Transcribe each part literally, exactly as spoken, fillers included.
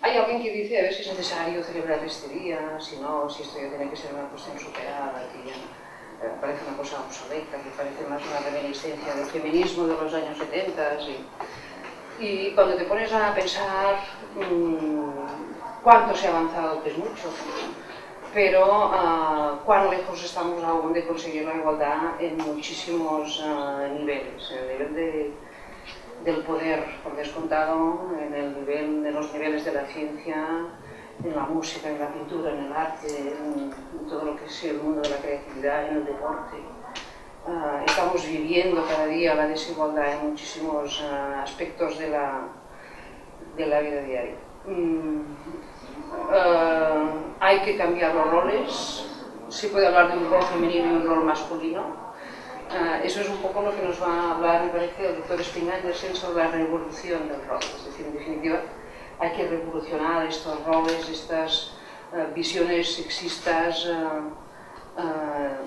hay alguien que dice a ver si es necesario celebrar este día, si no, si esto ya tiene que ser una cuestión superada, que ya eh, parece una cosa obsoleta, que parece más una reminiscencia del feminismo de los años setenta. Y, y cuando te pones a pensar mmm, cuánto se ha avanzado, que es mucho, pero uh, cuán lejos estamos aún de conseguir la igualdad en muchísimos uh, niveles, en el nivel de, del poder, por descontado, en el nivel de los niveles de la ciencia, en la música, en la pintura, en el arte, en, en todo lo que es el mundo de la creatividad, en el deporte. Uh, estamos viviendo cada día la desigualdad en muchísimos uh, aspectos de la, de la vida diaria. Mm. Uh, hay que cambiar los roles, se puede hablar de un rol femenino y un rol masculino. Uh, eso es un poco lo que nos va a hablar, me parece, el doctor Spin-Andersen sobre la revolución del rol. Es decir, en definitiva, hay que revolucionar estos roles, estas uh, visiones sexistas, uh, uh,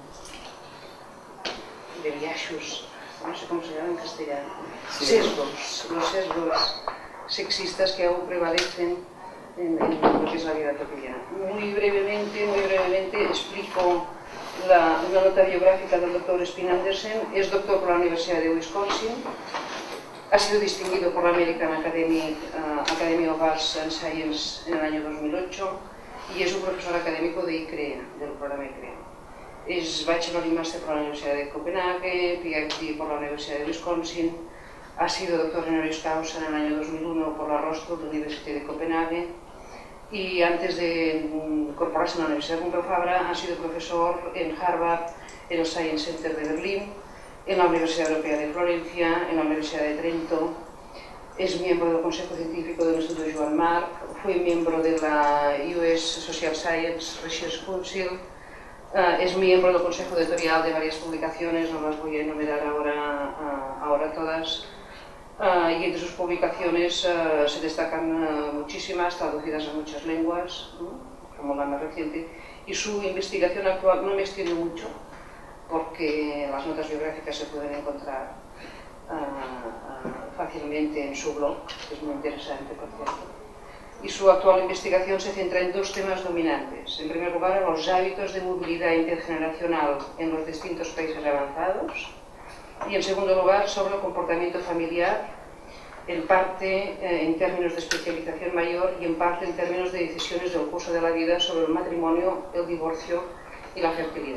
de biaixos, no sé cómo se llama en castellano, sí. sesgos, los sesgos sexistas que aún prevalecen En, en lo que es la vida cotidiana. Muy brevemente, muy brevemente explico la, una nota biográfica del doctor Spin-Andersen. Es doctor por la Universidad de Wisconsin, ha sido distinguido por la American Academy, uh, Academy of Arts and Science en el año dos mil ocho y es un profesor académico de I C R E A, del programa I C R E A. Es bachelor y máster por la Universidad de Copenhague, P H D por la Universidad de Wisconsin, ha sido doctor honoris causa en el año dos mil uno por la Roskilde University de Copenhague y antes de incorporarse a la Universidad Pompeu Fabra ha sido profesor en Harvard, en el Science Center de Berlín, en la Universidad Europea de Florencia, en la Universidad de Trento, es miembro del Consejo Científico del Instituto Joan Marc, fue miembro de la U S Social Science Research Council, uh, es miembro del Consejo Editorial de varias publicaciones, no las voy a enumerar ahora, uh, ahora todas. Uh, y entre sus publicaciones uh, se destacan uh, muchísimas, traducidas a muchas lenguas, ¿no? Como la más reciente, y su investigación actual no me extiendo mucho, porque las notas biográficas se pueden encontrar uh, uh, fácilmente en su blog, que es muy interesante, por cierto. Y su actual investigación se centra en dos temas dominantes. En primer lugar, en los hábitos de movilidad intergeneracional en los distintos países avanzados, y en segundo lugar sobre el comportamiento familiar, en parte eh, en términos de especialización mayor y en parte en términos de decisiones del curso de la vida sobre el matrimonio, el divorcio y la fertilidad.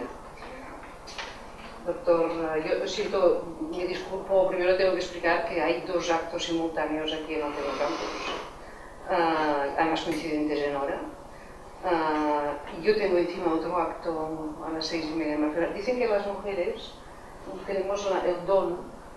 Doctor, yo siento, me disculpo, primero tengo que explicar que hay dos actos simultáneos aquí en Otero Campus, uh, además coincidentes en hora. Uh, yo tengo encima otro acto a las seis y media de la Dicen que las mujeres tenemos la, el don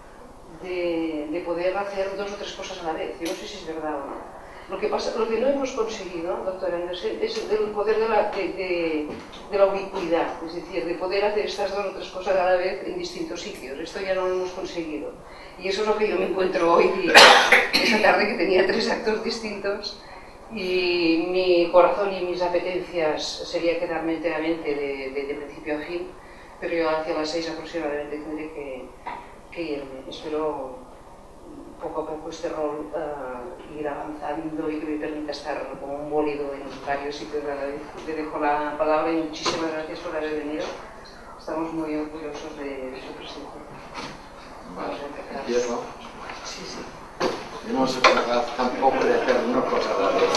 de, de poder hacer dos o tres cosas a la vez. Yo no sé si es verdad o no. Lo que, pasa, lo que no hemos conseguido, doctor Andersen, es el poder de la, de, de, de la ubicuidad, es decir, de poder hacer estas dos o tres cosas a la vez en distintos sitios. Esto ya no lo hemos conseguido. Y eso es lo que yo me encuentro hoy día, esa tarde que tenía tres actos distintos y mi corazón y mis apetencias sería quedarme enteramente de, de, de principio a fin, pero yo hacia las seis aproximadamente tendré que, que irme. Espero poco a poco este rol uh, ir avanzando y que me permita estar como un bólido en varios sitios. Le dejo la palabra y muchísimas gracias por haber venido. Estamos muy orgullosos de, de su presencia. Vale, empiezo. Sí, sí. No se trata tampoco de hacer una cosa a la vez.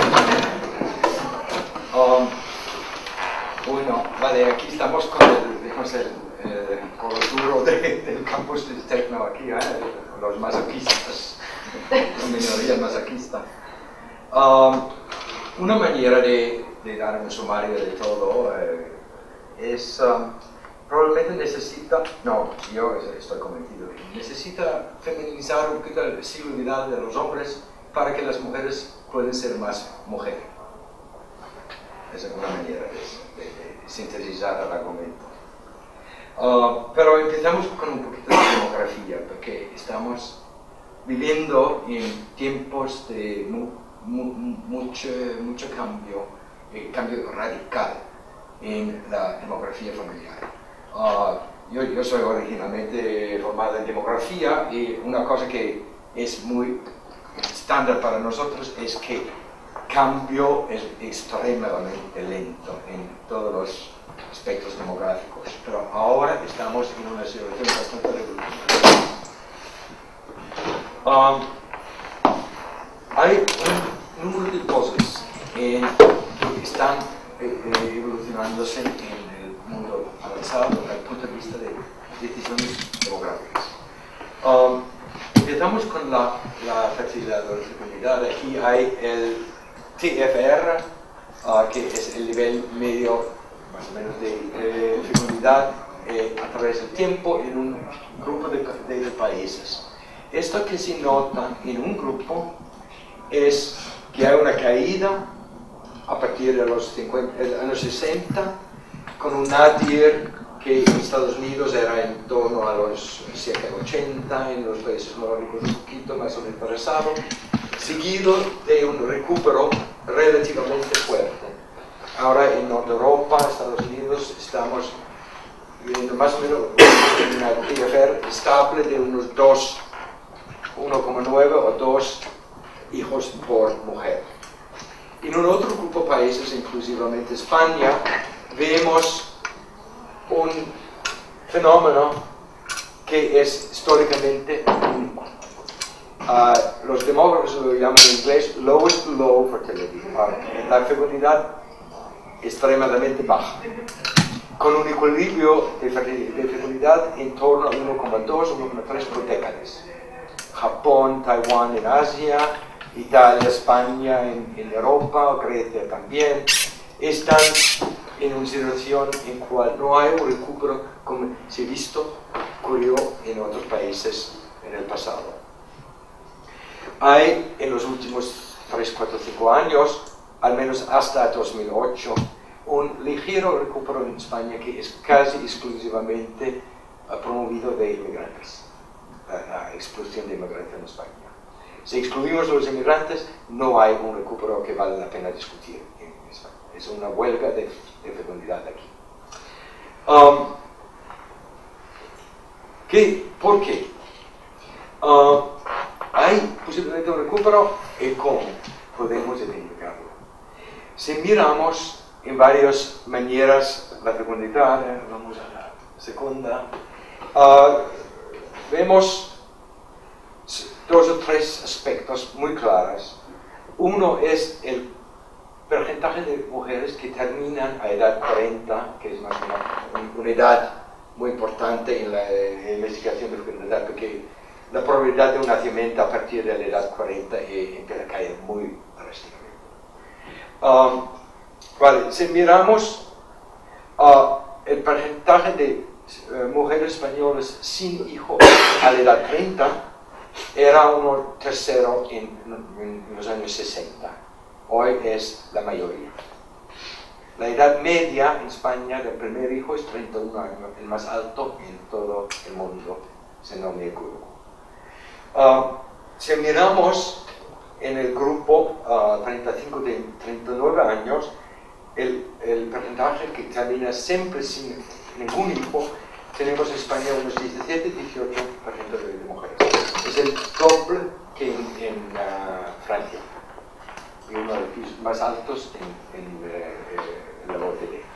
um, bueno, vale, aquí estamos con el, digamos, el eh, con lo duro de, del campus de Tecno aquí, ¿eh? Los masoquistas, la minoría masoquista. Um, una manera de, de dar un sumario de todo eh, es, um, probablemente necesita, no, yo estoy convencido, necesita feminizar un poquito la visibilidad de los hombres para que las mujeres puedan ser más mujeres. Es una manera de, de, de sintetizar el argumento. Uh, pero empezamos con un poquito de demografía, porque estamos viviendo en tiempos de mu, mu, mucho, mucho cambio, eh, cambio radical en la demografía familiar. Uh, yo, yo soy originalmente formado en demografía y una cosa que es muy estándar para nosotros es que cambio es extremadamente lento en todos los aspectos demográficos, pero ahora estamos en una situación bastante revolucionaria. Um, hay un número de cosas eh, que están eh, evolucionándose en el mundo avanzado desde el punto de vista de decisiones demográficas. Um, empezamos con la, la fertilidad o la fecundidad. Aquí hay el T F R, uh, que es el nivel medio más o menos de eh, fecundidad eh, a través del tiempo en un grupo de, de, de países. Esto que se nota en un grupo es que hay una caída a partir de los cincuenta, años sesenta, con un nadir que en Estados Unidos era en torno a los cerca de ochenta, en los países nórdicos un poquito más o menos retrasado, seguido de un recupero relativamente fuerte. Ahora en Norte Europa, Estados Unidos, estamos viendo más o menos una T F R estable de unos dos, uno coma nueve o dos hijos por mujer. En un otro grupo de países, inclusivamente España, vemos un fenómeno que es históricamente único. Uh, los demógrafos lo llaman en inglés lowest low fertility, uh, la fecundidad extremadamente baja, con un equilibrio de, de fecundidad en torno a uno coma dos, uno coma tres por décadas. Japón, Taiwán en Asia, Italia, España en, en Europa, Grecia también, están en una situación en la cual no hay un recupero como se ha visto ocurrió en otros países en el pasado. Hay en los últimos tres, cuatro, cinco años, al menos hasta dos mil ocho, un ligero recupero en España que es casi exclusivamente uh, promovido de inmigrantes, uh, la explosión de inmigrantes en España. Si excluimos a los inmigrantes, no hay un recupero que vale la pena discutir en España. Es una huelga de, de fecundidad aquí. Um, ¿qué, ¿Por qué? Uh, ¿Hay posiblemente un recupero? ¿Y cómo podemos identificarlo? Si miramos en varias maneras la fecundidad, eh, vamos a la segunda, uh, vemos dos o tres aspectos muy claros. Uno es el porcentaje de mujeres que terminan a edad cuarenta, que es más una, una edad muy importante en la, en la investigación de fecundidad, porque la probabilidad de un nacimiento a partir de la edad cuarenta eh, empieza a caer muy drásticamente. Um, vale, si miramos uh, el porcentaje de uh, mujeres españolas sin hijos a la edad treinta, era uno tercero en, en los años sesenta. Hoy es la mayoría. La edad media en España del primer hijo es treinta y un años, el más alto en todo el mundo, si no me equivoco. Uh, si miramos en el grupo uh, treinta y cinco de treinta y nueve años, el, el porcentaje que termina siempre sin ningún hijo, tenemos en España unos diecisiete a dieciocho por ciento de, de mujeres. Es el doble que en, en uh, Francia, y uno de los más altos en, en, eh, en la O C D E.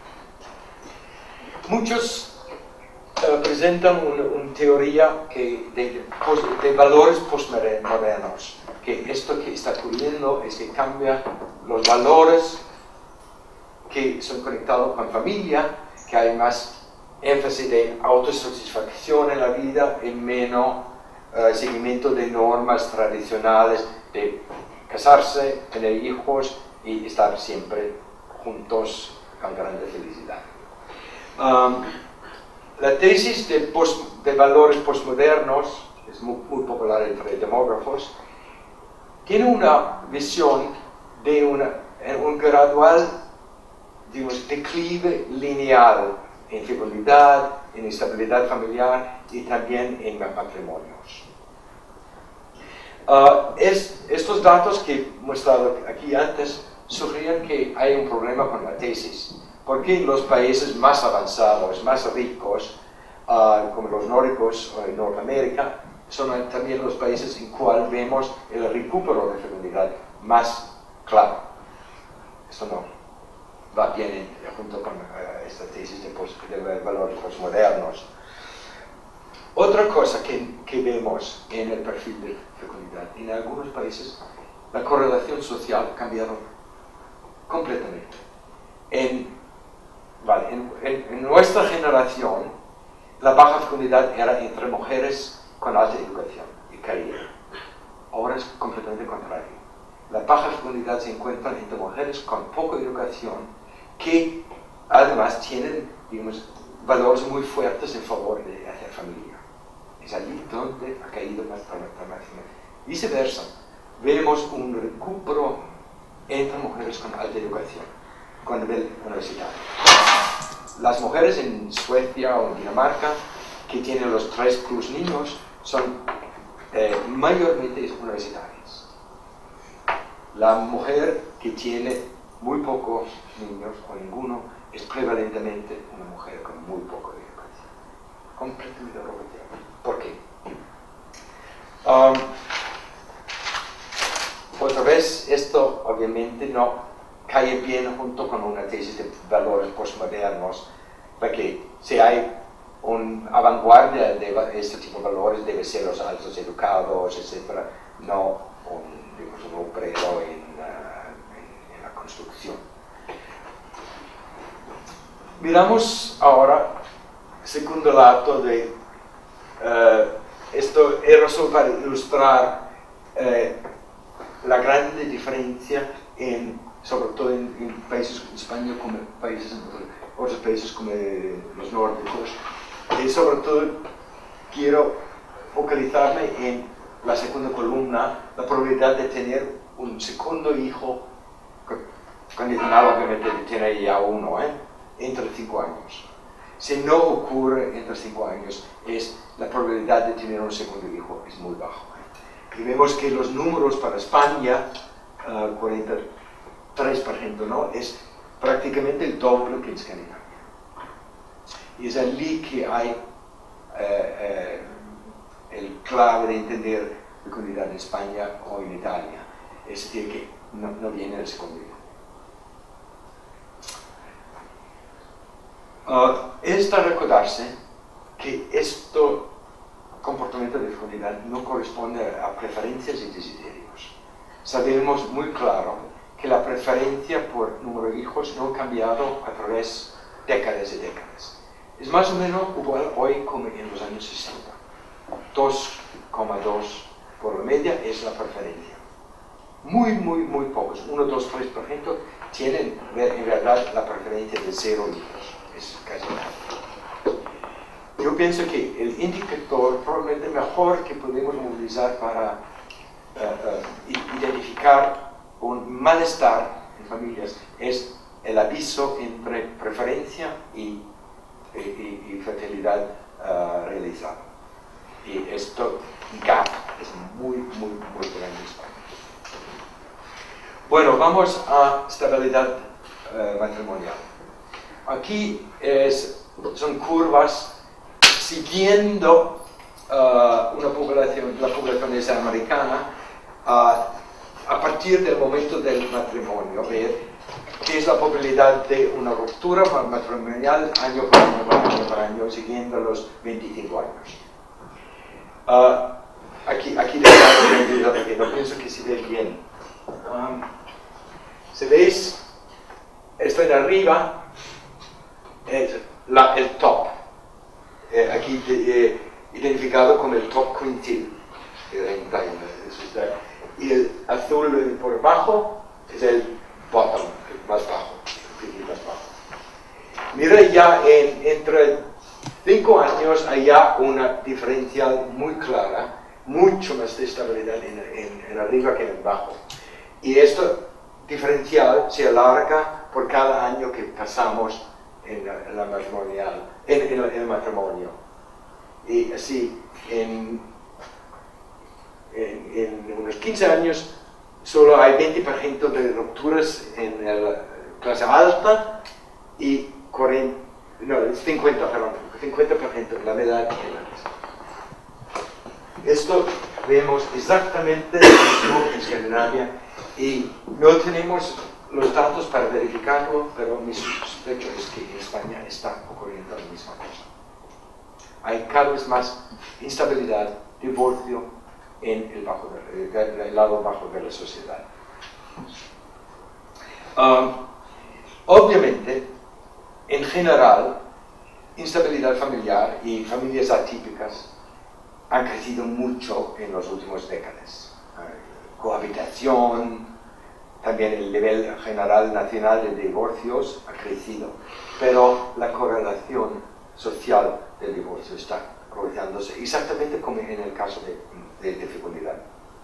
Muchos Uh, presentan una un teoría que de, de, de valores postmodernos, que esto que está ocurriendo es que cambia los valores que son conectados con familia, que hay más énfasis de autosatisfacción en la vida y menos uh, seguimiento de normas tradicionales de casarse, tener hijos y estar siempre juntos con grande felicidad. Um, La tesis de, post, de valores postmodernos, es muy, muy popular entre demógrafos, tiene una visión de una, un gradual, digamos, declive lineal en fecundidad, en estabilidad familiar y también en matrimonios. Uh, es, estos datos que he mostrado aquí antes sugerían que hay un problema con la tesis. Porque los países más avanzados, más ricos, uh, como los nórdicos o en Norteamérica, son también los países en cuales vemos el recupero de fecundidad más claro, esto no va bien junto con uh, esta tesis de, post, de valores postmodernos. Otra cosa que, que vemos en el perfil de fecundidad, en algunos países la correlación social ha cambiado completamente. En, vale, en, en, en nuestra generación, la baja fecundidad era entre mujeres con alta educación y carrera. Ahora es completamente contrario. La baja fecundidad se encuentra entre mujeres con poca educación que además tienen, digamos, valores muy fuertes en favor de hacer familia. Es allí donde ha caído más dramaticamente. Viceversa, vemos un recupero entre mujeres con alta educación, con nivel universitario. Las mujeres en Suecia o en Dinamarca que tienen los tres plus niños son eh, mayormente universitarias. La mujer que tiene muy pocos niños o ninguno es prevalentemente una mujer con muy poco de educación. Completamente revolucionario. ¿Por qué? Um, otra vez, esto obviamente no cae bien junto con una tesis de valores postmodernos, porque si hay una vanguardia de este tipo de valores debe ser los altos educados, etcétera, no un, digamos, un obrero en, uh, en, en la construcción. Miramos ahora el segundo lado de uh, esto era solo para ilustrar uh, la grande diferencia en, sobre todo en, en países como España, como países en otros países como los nórdicos. Y sobre todo quiero focalizarme en la segunda columna, la probabilidad de tener un segundo hijo, condicional obviamente de tener ya uno, ¿eh? entre cinco años. Si no ocurre entre cinco años, es la probabilidad de tener un segundo hijo es muy bajo. ¿eh? Y vemos que los números para España, uh, cuarenta y tres por ciento, ¿no? es prácticamente el doble que en Escandinavia. Y es allí que hay eh, eh, el clave de entender la fecundidad en España o en Italia. Es decir, que no, no viene el segundo hijo. Uh, es de recordarse que este comportamiento de fecundidad no corresponde a preferencias y desiderios. Sabemos muy claro que la preferencia por número de hijos no ha cambiado a través de décadas y décadas. Es más o menos igual hoy como en los años sesenta. dos coma dos por la media es la preferencia. Muy, muy, muy pocos, uno, dos, tres por ciento tienen en verdad la preferencia de cero hijos. Es casi nada. Yo pienso que el indicador probablemente mejor que podemos movilizar para uh, uh, identificar un malestar en familias es el aviso entre preferencia y Y, y, y fertilidad uh, realizada. Y esto gap es muy, muy, muy grande en España. Bueno, vamos a estabilidad uh, matrimonial. Aquí es, son curvas siguiendo uh, una población, la población esa americana uh, a partir del momento del matrimonio. Ver qué es la probabilidad de una ruptura matrimonial año por año, por año, por año, siguiendo los veinticinco años. Uh, aquí, aquí les porque no pienso que se ve bien. Um, ¿Se veis? Esto de arriba es la, el top. Eh, aquí eh, identificado como el top quintil. Y el azul por abajo es el bottom, más bajo, más bajo. Mira, ya en, entre cinco años hay ya una diferencial muy clara, mucho más de estabilidad en, en, en arriba que en abajo. Y esto diferencial se alarga por cada año que pasamos en la, en la matrimonial, en, en, en el matrimonio. Y así, en, en, en unos quince años, solo hay veinte por ciento de rupturas en la clase alta y cuarenta, no, cincuenta, perdón, cincuenta por ciento en la media alta. Esto vemos exactamente lo mismo en Escandinavia y no tenemos los datos para verificarlo, pero mi sospecho es que en España está ocurriendo la misma cosa. Hay cada vez más instabilidad, divorcio en el, bajo de, el lado bajo de la sociedad. Um, obviamente, en general, instabilidad familiar y familias atípicas han crecido mucho en las últimas décadas. Uh, cohabitación, también el nivel general nacional de divorcios ha crecido, pero la correlación social del divorcio está realizándose exactamente como en el caso de, de, de fecundidad.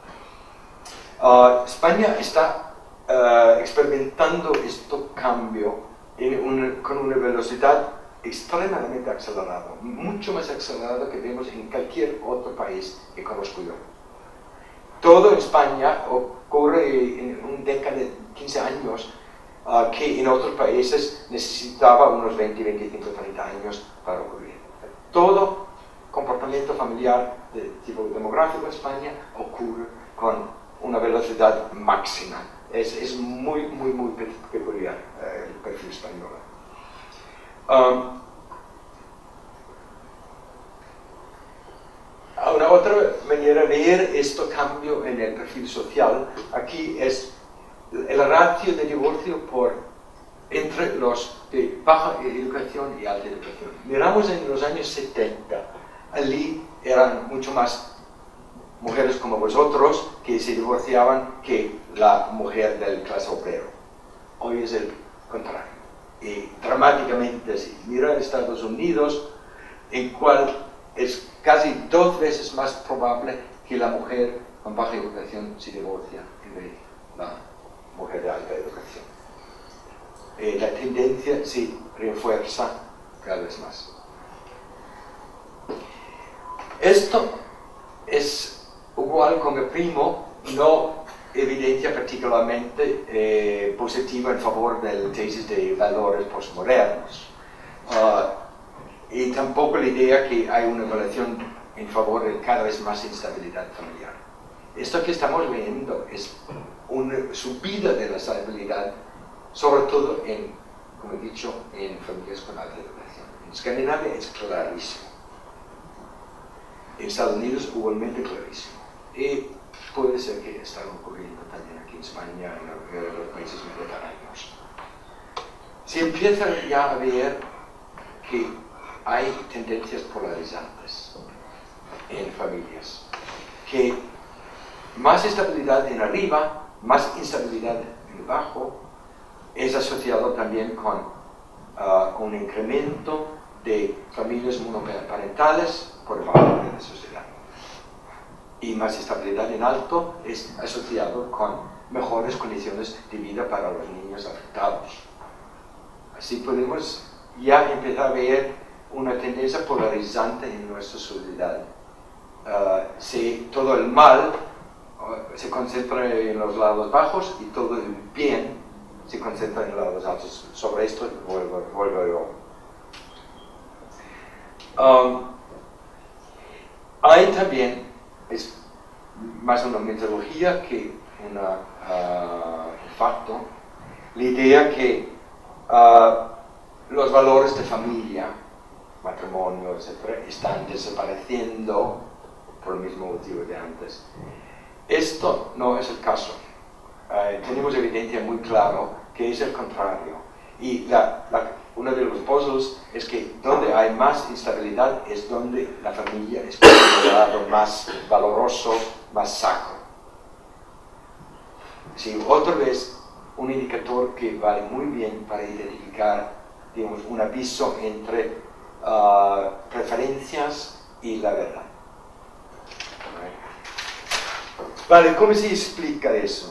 Uh, España está uh, experimentando este cambio en un, con una velocidad extremadamente acelerada, mucho más acelerada que vemos en cualquier otro país que conozco yo. Todo en España ocurre en una década de quince años, uh, que en otros países necesitaba unos veinte, veinticinco, treinta años para ocurrir. Todo comportamiento familiar de tipo demográfico en España ocurre con una velocidad máxima. Es, es muy, muy, muy peculiar eh, el perfil español. Um, Una otra manera de ver este cambio en el perfil social, aquí es el ratio de divorcio por, entre los de baja educación y alta educación. Miramos en los años setenta, allí eran mucho más mujeres como vosotros que se divorciaban que la mujer del clase obrero. Hoy es el contrario. Y dramáticamente así. Mira Estados Unidos, en cual es casi dos veces más probable que la mujer con baja educación se divorcia que de la mujer de alta educación. Eh, la tendencia se refuerza cada vez más. Esto es igual con el primo, no evidencia particularmente eh, positiva en favor de la tesis de valores postmodernos. Uh, y tampoco la idea que hay una relación en favor de cada vez más instabilidad familiar. Esto que estamos viendo es una subida de la estabilidad, sobre todo en, como he dicho, en familias con alta educación. En Escandinavia es clarísimo. En Estados Unidos igualmente clarísimo. Y puede ser que está ocurriendo también aquí en España, en los países mediterráneos. Se empieza ya a ver que hay tendencias polarizantes en familias, que más estabilidad en arriba, más instabilidad en abajo, es asociado también con uh, un incremento de familias monoparentales por debajo de la sociedad. Y más estabilidad en alto es asociado con mejores condiciones de vida para los niños afectados. Así podemos ya empezar a ver una tendencia polarizante en nuestra sociedad. Uh, si todo el mal uh, se concentra en los lados bajos y todo el bien se concentra en los lados altos. Sobre esto vuelvo, vuelvo yo. Um, hay también, es más una metodología que un uh, facto, la idea que uh, los valores de familia, matrimonio, etcétera, están desapareciendo por el mismo motivo de antes. Esto no es el caso. Uh, tenemos evidencia muy clara que es el contrario. Y la, la, uno de los puzzles es que donde hay más instabilidad es donde la familia es considerado más valoroso, más sacro. Sí, otra vez, un indicador que vale muy bien para identificar, digamos, un aviso entre uh, preferencias y la verdad. Vale, ¿cómo se explica eso?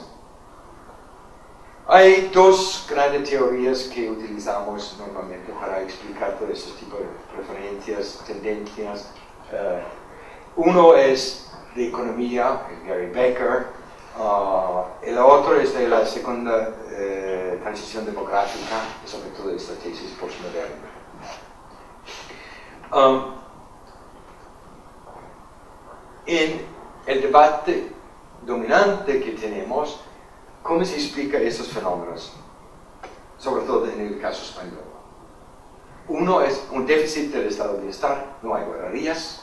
Hay dos grandes teorías que utilizamos normalmente para explicar todo este tipo de preferencias, tendencias. Uh, uno es de economía, Gary Becker, uh, el otro es de la segunda uh, transición demográfica, sobre todo esta tesis postmoderna. Um, en el debate dominante que tenemos, ¿cómo se explica estos fenómenos? Sobre todo en el caso español. Uno es un déficit del estado de bienestar, no hay guarderías.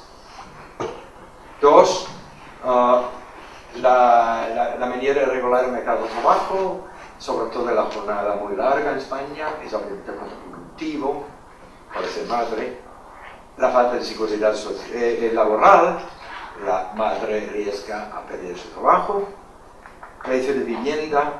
Dos, uh, la, la, la manera de regular el mercado de trabajo, sobre todo la jornada muy larga en España, es obviamente contraproductivo para ser madre. La falta de seguridad eh, laboral, la madre arriesga a perder su trabajo. Precio de vivienda,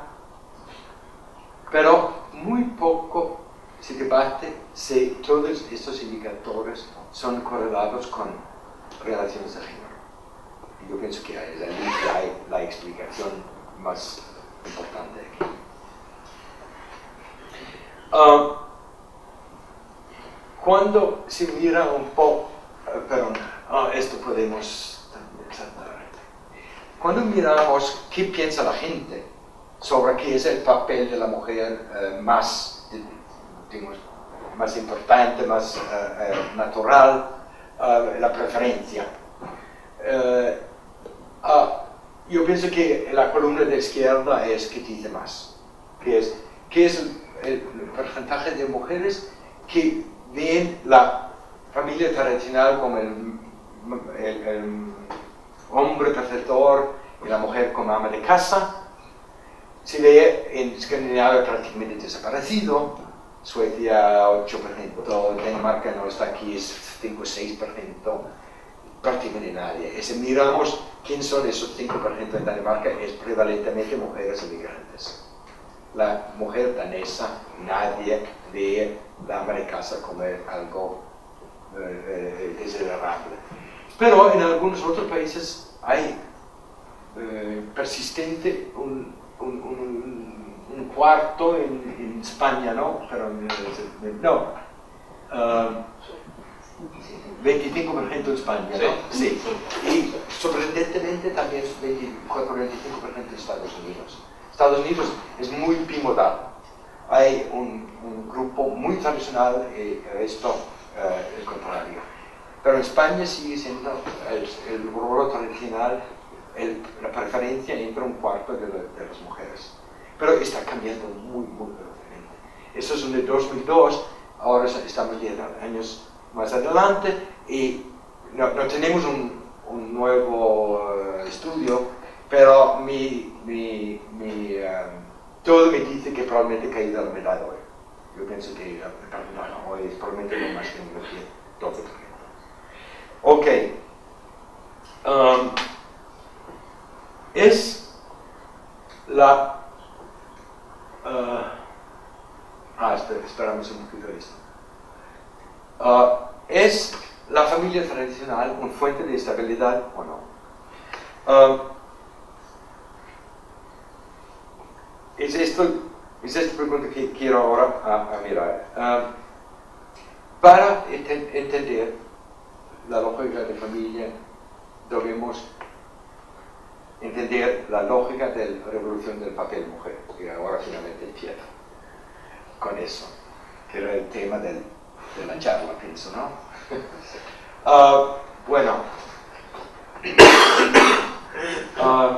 pero muy poco se debate si todos estos indicadores son correlados con relaciones de género. Y yo pienso que es ahí que hay la explicación más importante aquí. Uh, cuando se mira un poco, uh, perdón, uh, esto podemos exaltar. Cuando miramos qué piensa la gente sobre qué es el papel de la mujer uh, más, digamos, más importante, más uh, uh, natural, uh, la preferencia. Uh, uh, yo pienso que la columna de izquierda es que dice más, que es, que es el, el porcentaje de mujeres que ven la familia tradicional como el, el, el hombre protector y la mujer como ama de casa. Se ve en Escandinavia prácticamente desaparecido, Suecia ocho por ciento, Dinamarca no está aquí, es cinco o seis por ciento, prácticamente nadie. Y si miramos quién son esos cinco por ciento en Dinamarca, es prevalentemente mujeres inmigrantes. La mujer danesa, nadie ve la ama de casa como algo eh, desagradable. Pero en algunos otros países hay eh, persistente un, un, un, un cuarto en, en España, ¿no? Pero, no. Uh, veinticinco por ciento en España, ¿no? Sí. Y sorprendentemente también veinticuatro a veinticinco por ciento en Estados Unidos. Estados Unidos es muy bimodal. Hay un, un grupo muy tradicional y esto uh, el contrario. Pero en España sigue siendo el, el rol tradicional, el, la preferencia entre un cuarto de, la, de las mujeres. Pero está cambiando muy, muy rápidamente. Eso es en el dos mil dos, ahora estamos diez años más adelante y no, no tenemos un, un nuevo uh, estudio, pero mi, mi, mi, um, todo me dice que probablemente ha caído la mitad hoy. Yo pienso que el porcentaje hoy es probablemente lo más que doce por ciento. Ok. Um, es la... Uh, ah, espera, esperamos un poquito de esto. Uh, ¿Es la familia tradicional una fuente de estabilidad o no? Uh, es, esto, es esta pregunta que quiero ahora a, a mirar. Uh, para ent entender la lógica de familia, debemos entender la lógica de la revolución del papel mujer, que ahora finalmente empiezo con eso, que era el tema del, de la charla, pienso, ¿no? uh, bueno, uh,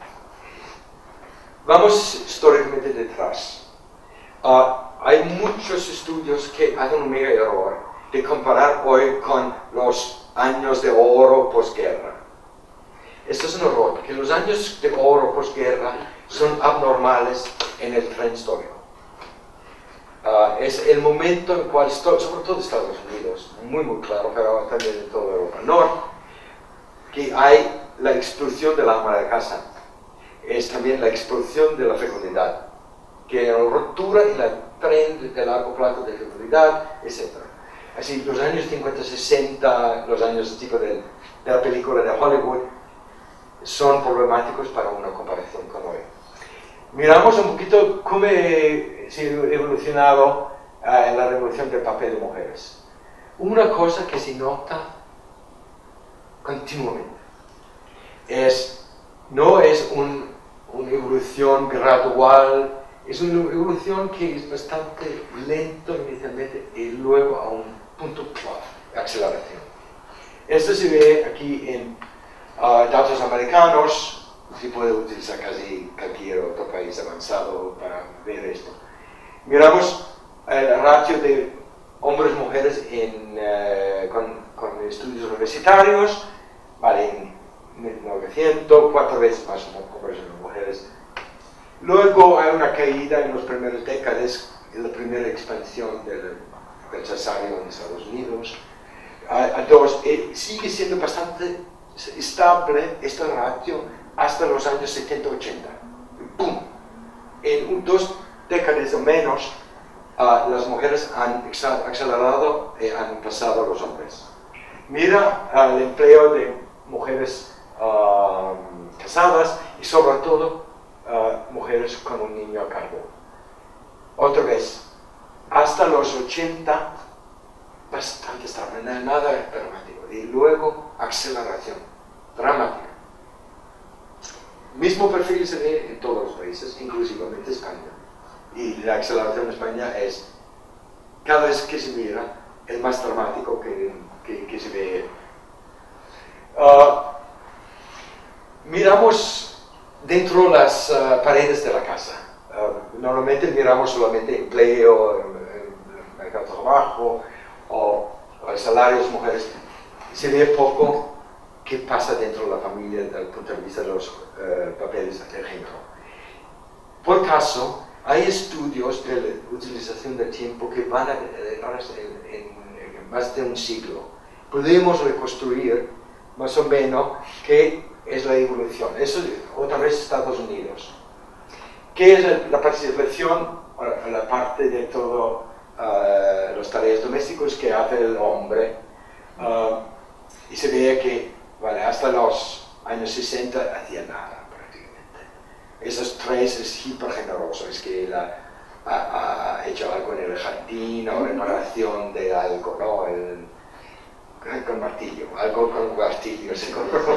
vamos históricamente detrás. Uh, hay muchos estudios que hacen un mega error de comparar hoy con los años de oro posguerra. Esto es un error, porque los años de oro posguerra son abnormales en el tren histórico. Uh, es el momento en el cual, sobre todo Estados Unidos, muy muy claro, pero también en toda Europa Norte, que hay la explosión de la ama de casa. Es también la explosión de la fecundidad, que hay una ruptura en el tren de largo plazo de fecundidad, etcétera. Así, los años cincuenta, sesenta, los años tipo de, de la película de Hollywood, son problemáticos para una comparación con hoy. Miramos un poquito cómo se ha evolucionado uh, en la revolución del papel de mujeres. Una cosa que se nota continuamente es, no es un, una evolución gradual, es una evolución que es bastante lento inicialmente y luego a un punto de aceleración. Esto se ve aquí en Uh, datos americanos, se puede utilizar casi cualquier otro país avanzado para ver esto. Miramos el ratio de hombres y mujeres en, uh, con, con estudios universitarios, vale, en mil novecientos, cuatro veces más hombres y mujeres. Luego hay una caída en las primeras décadas, en la primera expansión del, del cesárea en Estados Unidos. A, a dos, eh, sigue siendo bastante estable este ratio hasta los años setenta ochenta. ¡Pum! En un, dos décadas o menos, uh, las mujeres han acelerado y han pasado a los hombres. Mira uh, el empleo de mujeres uh, casadas y sobre todo uh, mujeres con un niño a cargo. Otra vez, hasta los ochenta, bastante estable, nada dramático. Y luego, aceleración dramática. Mismo perfil se ve en todos los países, inclusivamente España. Y la aceleración en España es, cada vez que se mira, el más dramático que, que, que se ve. Uh, miramos dentro de las uh, paredes de la casa. Uh, normalmente miramos solamente empleo, el mercado de trabajo o, o salarios mujeres. Se ve poco qué pasa dentro de la familia desde el punto de vista de los uh, papeles de género. Por caso, hay estudios de la utilización del tiempo que van a, en, en, en más de un siglo. Podemos reconstruir más o menos qué es la evolución. Eso otra vez Estados Unidos. ¿Qué es la participación, la parte de todo uh, los tareas domésticos que hace el hombre? Uh, y se ve que vale, hasta los años sesenta hacía nada prácticamente. Esos tres es hiper generoso, es que la, ha, ha hecho algo en el jardín o reparación de algo, ¿no? El, con martillo, algo con martillo, se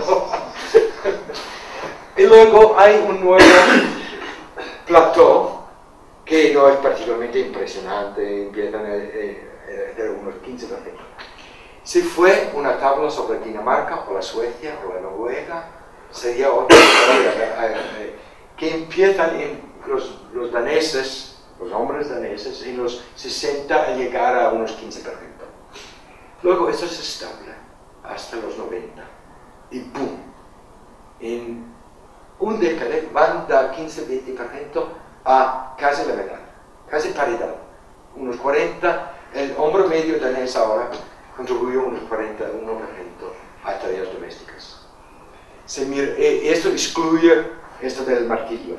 Y luego hay un nuevo plató que no es particularmente impresionante, empiezan de unos quince por ciento. Si fue una tabla sobre Dinamarca o la Suecia o la Noruega, sería otra historia, que empiezan en los, los daneses, los hombres daneses, en los sesenta a llegar a unos quince por ciento. Luego eso es estable hasta los noventa y ¡pum! En un década van de quince a veinte por ciento a casi la mitad, casi paridad, unos cuarenta, el hombre medio danés ahora contribuye unos cuarenta y uno por ciento a tareas domésticas. Se mira, eh, esto excluye esto del martillo.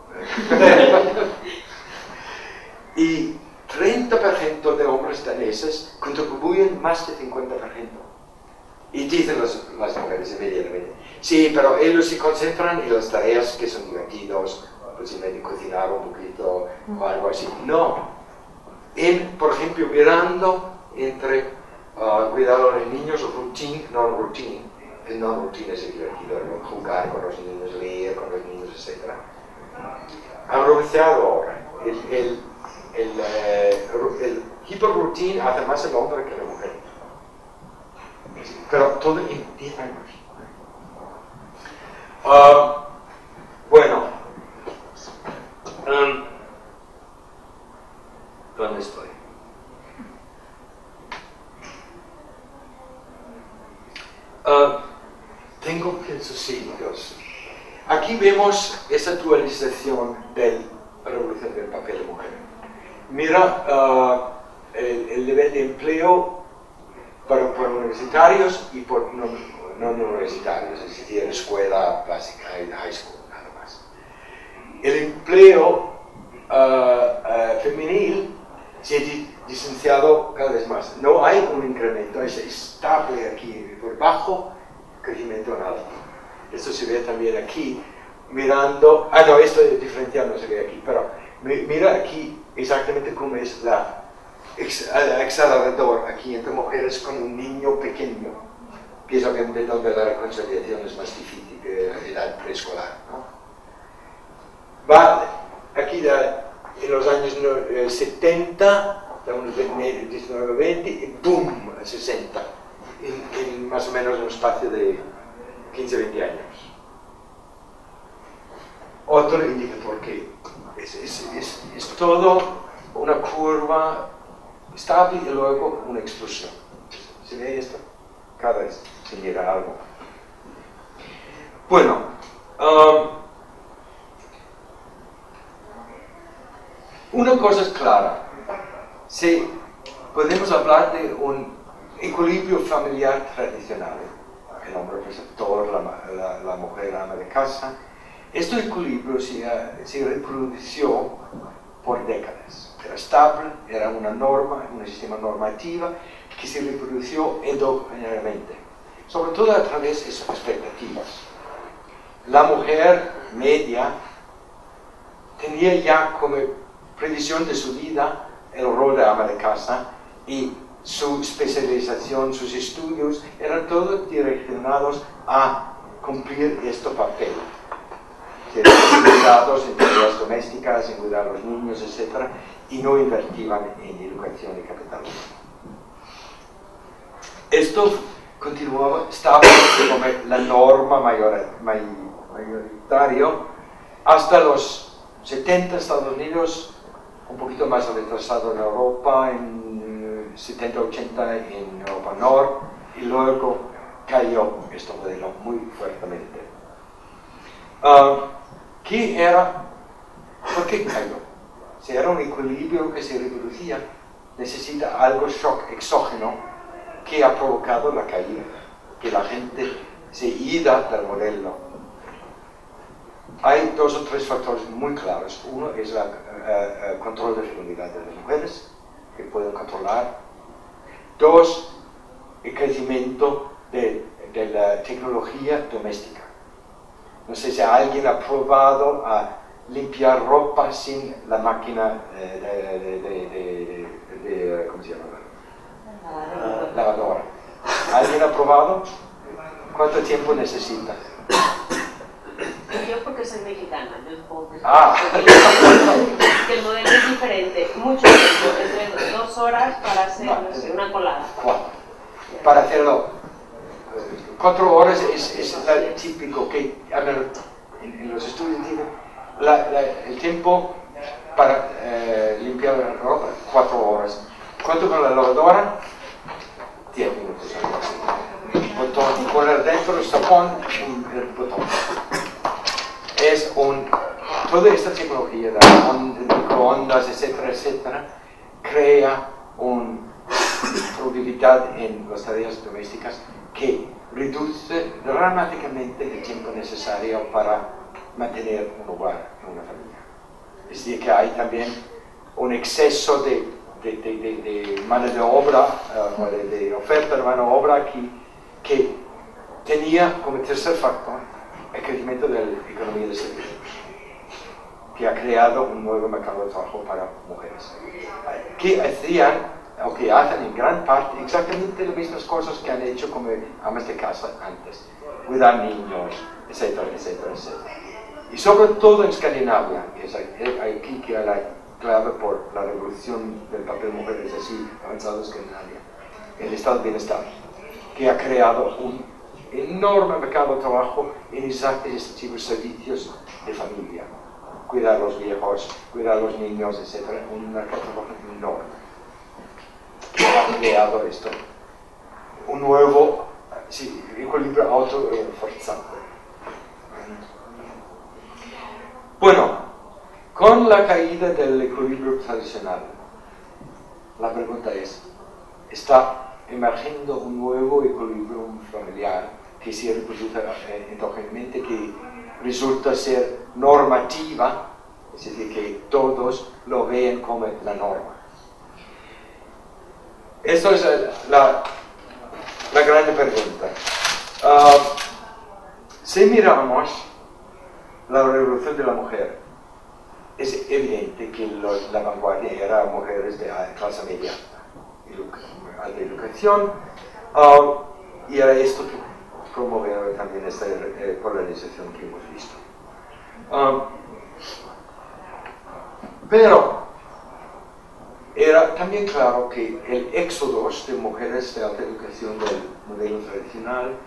Y treinta por ciento de hombres daneses contribuyen más de cincuenta por ciento. Y dicen los, las mujeres inmediatamente, sí, pero ellos se concentran en las tareas que son divertidas, posiblemente cocinar un poquito o algo así. No. En, por ejemplo, mirando entre uh, cuidado de los niños, routine, non-routine. El non-routine es divertido, ¿no? Jugar con los niños, leer con los niños, etcétera. Han renunciado ahora. El, el, el, eh, el hiperroutine hace más el hombre que la mujer. Pero todo en diez años. Uh, bueno. Um, ¿Dónde estoy? Uh, tengo pensamientos. Aquí vemos esa actualización de la revolución del papel de mujer. Mira uh, el, el nivel de empleo para, para universitarios y por no, no universitarios, es decir, escuela básica, high school, nada más. El empleo uh, uh, femenil se ha distanciado cada vez más. No hay un incremento, es estable aquí, por bajo crecimiento nada. Esto se ve también aquí, mirando, ah no, esto de diferencial no se ve aquí, pero mira aquí exactamente cómo es la el acelerador aquí entre mujeres con un niño pequeño, que es obviamente donde la reconciliación es más difícil que la edad preescolar, ¿no? Va aquí da, en los años eh, setenta, de unos diecinueve a veinte, y ¡boom! a sesenta, en, en más o menos un espacio de quince, veinte años. Otro indicador que es, es, es, es todo una curva estable y luego una explosión. ¿Se ve esto? Cada vez se mira algo. Bueno, um, una cosa es clara. Si podemos hablar de un equilibrio familiar tradicional, el hombre preceptor, la, la, la mujer ama de casa, este equilibrio se, se reprodució por décadas. Era estable, era una norma, un sistema normativo que se reprodució endogénicamente, sobre todo a través de sus expectativas. La mujer media tenía ya como previsión de su vida el rol de ama de casa y su especialización, sus estudios, eran todos direccionados a cumplir este papel. Ser especializados en tareas domésticas, en cuidar a los niños, etcétera, y no invertían en educación y capitalismo. Esto continuaba, estaba como la norma mayor, mayoritaria hasta los setenta Estados Unidos, un poquito más retrasado en Europa, en setenta, ochenta en Europa Norte, y luego cayó este modelo muy fuertemente. Uh, ¿Qué era? ¿Por qué cayó? Si era un equilibrio que se reproducía, necesita algo shock exógeno que ha provocado la caída, que la gente se ida del modelo. Hay dos o tres factores muy claros. Uno es el uh, uh, control de fecundidad de las mujeres, que pueden controlar. Dos, el crecimiento de, de la tecnología doméstica. No sé si alguien ha probado a limpiar ropa sin la máquina eh, de, de, de, de, de, ¿cómo se llama? Uh, lavadora. ¿Alguien ha probado? ¿Cuánto tiempo necesita? Yo porque soy mexicana, yo supongo que, ah. que el modelo es diferente, mucho tiempo, entre dos horas para hacer no, no sé, una colada. Cuatro. Para hacerlo, cuatro horas es, es la, típico que en, en los estudios digo, la, la, el tiempo para eh, limpiar la ropa, cuatro horas. ¿Cuánto con la lavadora? Diez minutos. Botón, poner dentro el tapón y el botón. Es un, toda esta tecnología de microondas, etcétera, etcétera, crea una productividad en las tareas domésticas que reduce dramáticamente el tiempo necesario para mantener un hogar y una familia. Es decir, que hay también un exceso de, de, de, de, de mano de obra, uh, o de, de oferta de mano de obra aquí, que tenía como tercer factor el crecimiento de la economía de servicios, que ha creado un nuevo mercado de trabajo para mujeres, que hacían, o que hacen en gran parte, exactamente las mismas cosas que han hecho como amas de casa antes, cuidar niños, etcétera, etcétera, etcétera. Y sobre todo en Escandinavia, que es aquí que hay la clave por la revolución del papel de mujeres así avanzado en Escandinavia, el estado de bienestar, que ha creado un enorme mercado de trabajo en estos tipos de servicios de familia, cuidar a los viejos, cuidar a los niños, etcétera, un mercado de trabajo enorme que ha creado esto, un nuevo sí, equilibrio autoforzante. Bueno, con la caída del equilibrio tradicional, la pregunta es, ¿está emergiendo un nuevo equilibrio familiar que se reproduce endógenamente, que resulta ser normativa, es decir, que todos lo ven como la norma? Esta es la, la gran pregunta. Uh, si miramos la revolución de la mujer, es evidente que los, la vanguardia era mujeres de clase media, alta educación, uh, y era esto que promovía también esta eh, polarización que hemos visto. Um, pero era también claro que el éxodo de mujeres de alta educación del modelo tradicional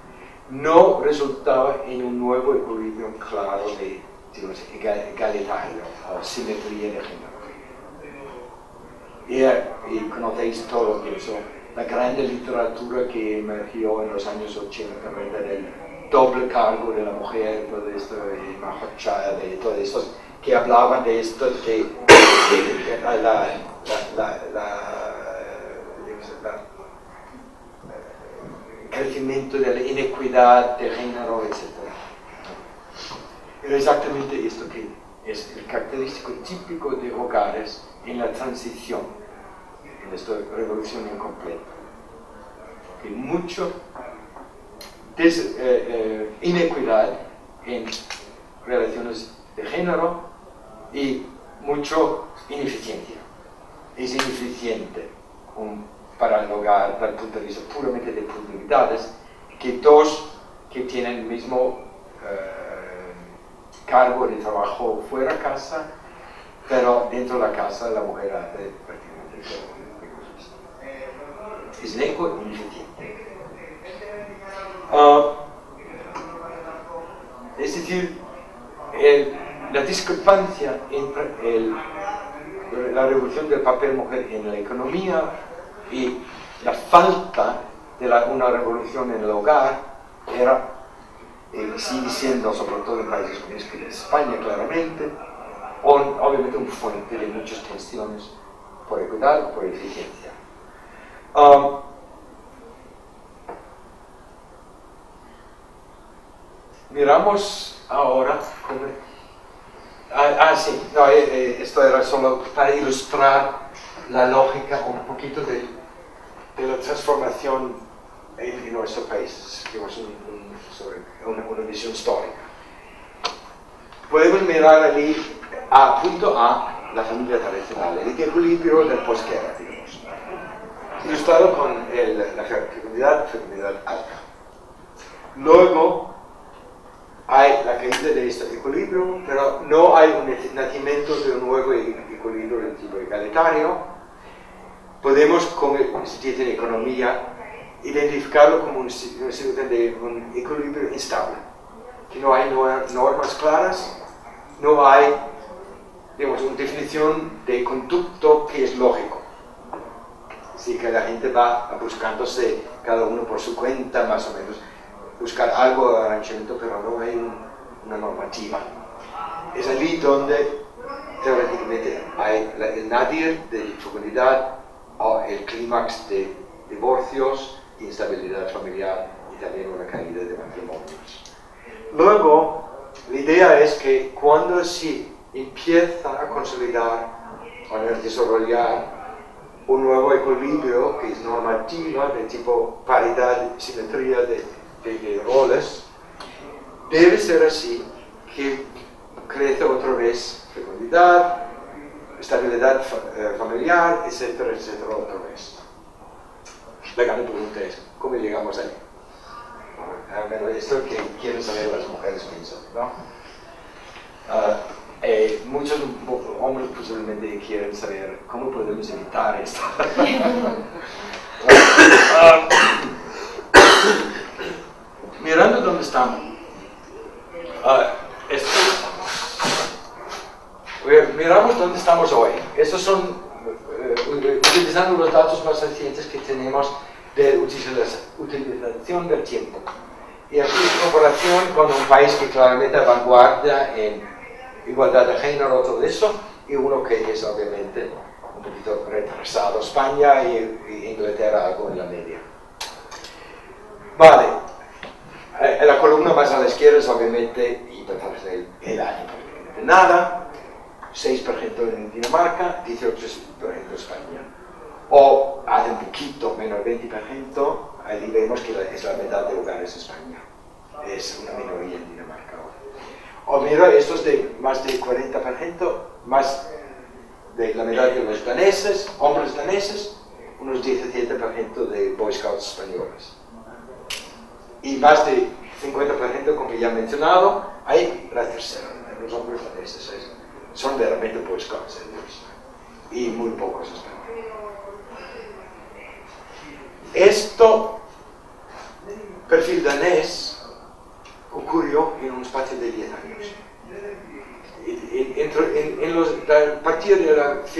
no resultaba en un nuevo equilibrio claro de, digamos, egalitario o simetría de género. Y, y conocéis todo eso, la gran literatura que emergió en los años ochenta, ¿verdad? Del doble cargo de la mujer, todo esto, y Mahochaya, de todo esto, que hablaban de esto, de, de, de la, la, la, la, la crecimiento de la inequidad de género, etcétera. Era exactamente esto que es el característico típico de hogares en la transición, en esta revolución incompleta. Que mucho des, eh, eh, inequidad en relaciones de género y mucho ineficiencia. Es ineficiente un, para el hogar, desde el punto de vista puramente de posibilidades, que dos que tienen el mismo eh, cargo de trabajo fuera de casa, pero dentro de la casa la mujer hace prácticamente todo. Es lejos e ineficiente. Uh, es decir, el, la discrepancia entre el, la revolución del papel mujer en la economía y la falta de la, una revolución en el hogar era, eh, sigue siendo, sobre todo en países como España claramente, un, obviamente un fuente de muchas tensiones por equidad o por eficiencia. Um, miramos ahora cómo... Ah, ah sí, no, eh, eh, esto era solo para ilustrar la lógica un poquito de, de la transformación en, en nuestro país, digamos, un, un, sobre una, una visión histórica. Podemos mirar allí a punto A, la familia tradicional, el equilibrio del posguerra, digamos, ilustrado con el, la fertilidad, fertilidad alta. Luego hay la caída de este equilibrio, pero no hay un nacimiento de un nuevo equilibrio de tipo egalitario. Podemos, como se dice en economía, identificarlo como un, de un equilibrio instable, que no hay normas claras, no hay, digamos, una definición de conducto que es lógico. Así que la gente va buscándose, cada uno por su cuenta, más o menos, buscar algo de arrangamiento, pero no hay un, una normativa. Es allí donde teóricamente hay la, el nadir de fecundidad o el clímax de divorcios, instabilidad familiar y también una caída de matrimonios. Luego, la idea es que cuando se empieza a consolidar o a desarrollar un nuevo equilibrio que es normativa de tipo paridad, simetría de De, de roles, debe ser así que crece otra vez fecundidad, estabilidad fa eh, familiar, etcétera, etcétera, otra vez. La gran pregunta es, ¿cómo llegamos ahí? Al menos esto que quieren saber las mujeres piensan, ¿no? Uh, eh, muchos hombres posiblemente quieren saber cómo podemos evitar esto. uh, Mirando dónde estamos, uh, esto, miramos dónde estamos hoy. Estos son, uh, utilizando los datos más recientes que tenemos de utilización del tiempo. Y aquí en comparación con un país que claramente vanguardia en igualdad de género, todo eso, y uno que es obviamente un poquito retrasado, España y, y Inglaterra algo en la media. Vale. Eh, la columna más a la izquierda es obviamente, y el, el año, nada, seis por ciento en Dinamarca, dieciocho por ciento en España. O hace un poquito menos, veinte por ciento, ahí vemos que la, es la mitad de hogares en España. Es una minoría en Dinamarca ahora. O mira, estos de más de cuarenta por ciento, más de la mitad de los daneses, hombres daneses, unos diecisiete por ciento de Boy Scouts españoles. Y más de cincuenta por ciento, como ya he mencionado, hay la tercera, los hombres daneses, son realmente Boy Scouts, y muy pocos españoles. Esto, perfil danés,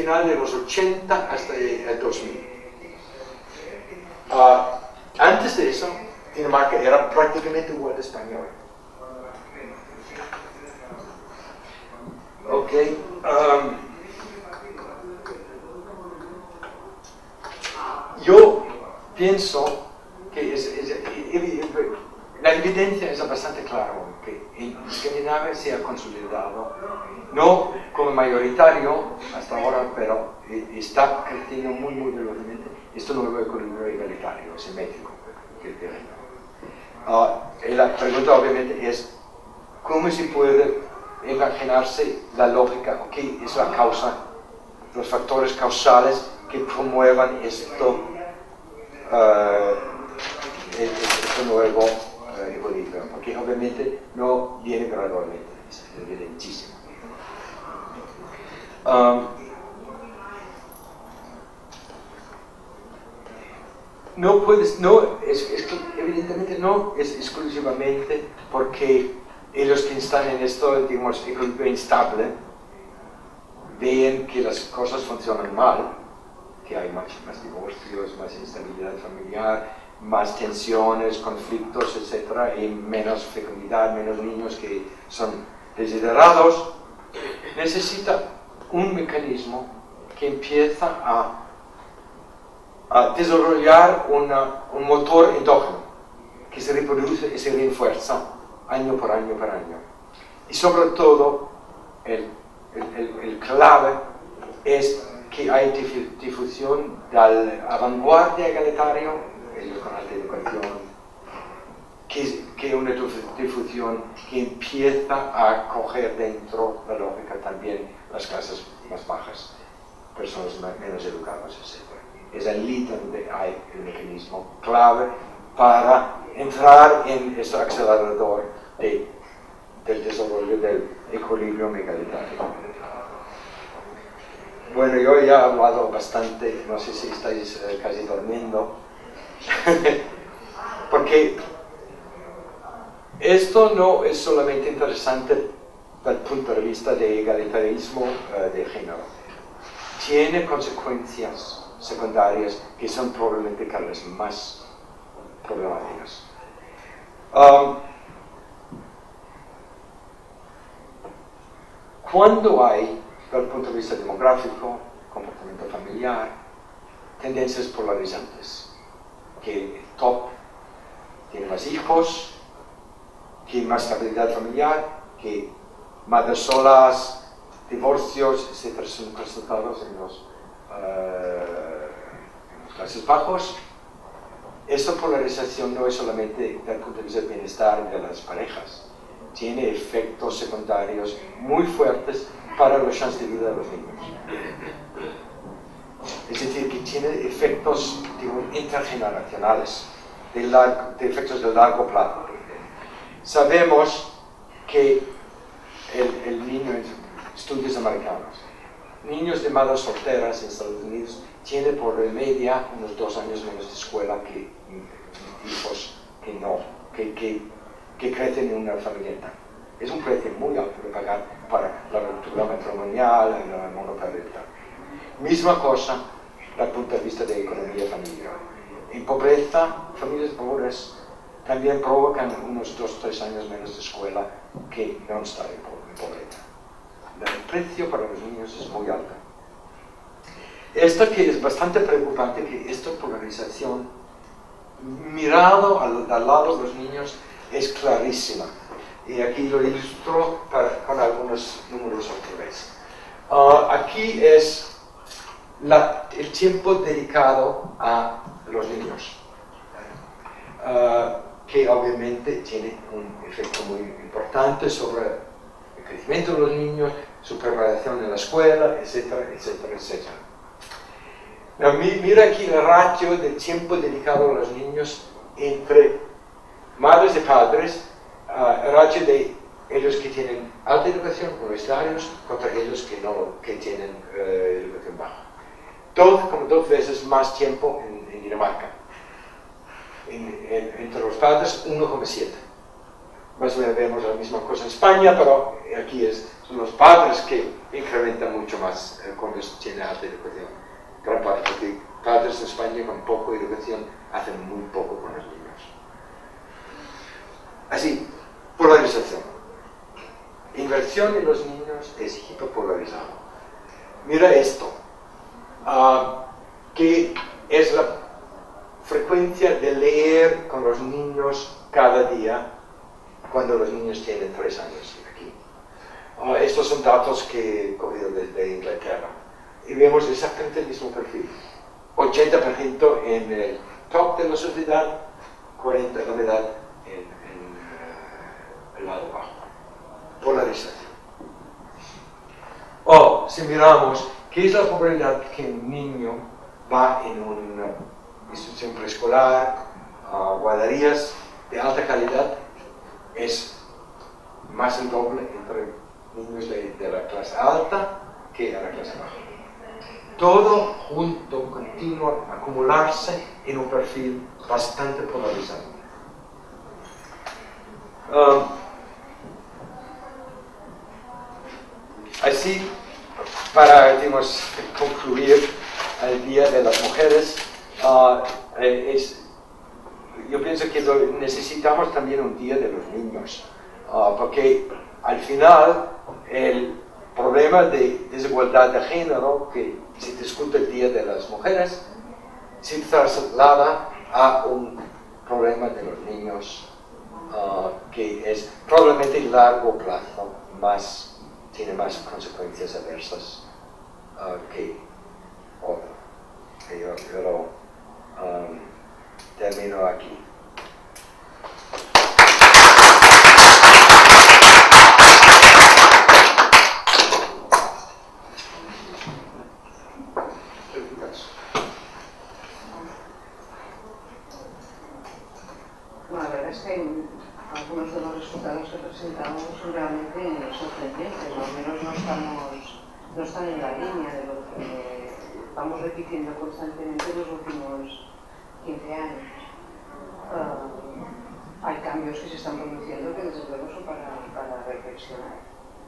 final de los ochenta hasta el dos mil. Uh, antes de eso, Dinamarca era prácticamente igual a España. Ok. Um, yo pienso que es, es, es, la evidencia es bastante clara que en Escandinavia se ha consolidado, no como mayoritario hasta ahora, pero está creciendo muy, muy velozmente este nuevo equilibrio igualitario, simétrico. Uh, la pregunta obviamente es, ¿cómo se puede imaginarse la lógica, o qué es la causa, los factores causales que promuevan esto, uh, este nuevo uh, equilibrio? Porque obviamente no viene gradualmente, es evidentísimo. Um, no puedes, no, es, es que evidentemente no es exclusivamente porque ellos que están en esto, digamos, equilibrio instable, ven que las cosas funcionan mal, que hay más, más divorcios, más instabilidad familiar, más tensiones, conflictos, etcétera, y menos fecundidad, menos niños que son desiderados. Necesita un mecanismo que empieza a, a desarrollar una, un motor endógeno que se reproduce y se refuerza año por año por año. Y sobre todo, el, el, el, el clave es que hay difusión de la vanguardia egalitaria, el canal de educación, que, que una difusión que empieza a coger dentro la lógica también las clases más bajas, personas menos educadas, etcétera. Es allí donde hay el mecanismo clave para entrar en este acelerador de, del desarrollo del equilibrio egalitario. Bueno, yo ya he hablado bastante, no sé si estáis eh, casi durmiendo, porque esto no es solamente interesante desde el punto de vista de egalitarismo eh, de género, tiene consecuencias secundarias que son probablemente cada vez más problemáticas. Um, cuando hay, desde el punto de vista demográfico, comportamiento familiar, tendencias polarizantes, que el top tiene más hijos, que más estabilidad familiar, que madres solas, divorcios, etcétera, son presentados en los, uh, en los clases bajos. Esta polarización no es solamente desde el punto de vista del bienestar de las parejas, tiene efectos secundarios muy fuertes para la chance de vida de los niños. Es decir, que tiene efectos, digo, intergeneracionales, de, largo, de efectos de largo plazo. Sabemos que el, el niño, en estudios americanos, niños de madres solteras en Estados Unidos tienen por media unos dos años menos de escuela que hijos que no, que, que, que crecen en una familia. Es un precio muy alto de pagar para la ruptura matrimonial, la monoparental. Misma cosa desde el punto de vista de economía familiar. En pobreza, familias pobres también provocan unos dos o tres años menos de escuela que no están en pobreza. El precio para los niños es muy alto. Esto que es bastante preocupante, que esta polarización, mirado al, al lado de los niños, es clarísima. Y aquí lo ilustro para, con algunos números otra vez. Uh, aquí es la, el tiempo dedicado a los niños, uh, que obviamente tiene un efecto muy importante sobre el crecimiento de los niños, su preparación en la escuela, etcétera, etcétera, etcétera. Now, mira aquí el ratio del tiempo dedicado a los niños entre madres y padres, uh, el ratio de ellos que tienen alta educación, universitarios, contra aquellos que, no, que tienen uh, educación baja. Dos, como dos veces más tiempo en, en Dinamarca. En, en, entre los padres, uno coma siete. Más o menos vemos la misma cosa en España, pero aquí es son los padres que incrementan mucho más eh, cuando se tiene alta educación. Gran parte, porque padres en España con poca educación hacen muy poco con los niños. Así, polarización. Inversión en los niños es hiperpolarizado. Mira esto, uh, que es la frecuencia de leer con los niños cada día cuando los niños tienen tres años aquí. Uh, estos son datos que he cogido desde Inglaterra y vemos exactamente el mismo perfil. ochenta por ciento en el top de la sociedad, cuarenta por ciento la edad en, en uh, el lado bajo. Polarización. O si miramos qué es la probabilidad que un niño va en una institución preescolar, uh, guarderías de alta calidad, es más del doble entre niños de, de la clase alta que de la clase baja. Todo junto continúa a acumularse en un perfil bastante polarizado. Uh, así, para digamos, concluir el Día de las Mujeres, uh, es, yo pienso que lo, necesitamos también un Día de los Niños, uh, porque al final el problema de desigualdad de género que se discute el Día de las Mujeres se traslada a un problema de los niños uh, que es probablemente a largo plazo más, tiene más consecuencias adversas uh, que otro. Yo, yo um, termino aquí. Bueno, la verdad es que algunos de los resultados que presentamos son realmente sorprendentes, o al menos no, estamos, no están en la línea de lo que vamos repitiendo constantemente en los últimos quince años. Uh, hay cambios que se están produciendo que desde luego son para, para reflexionar.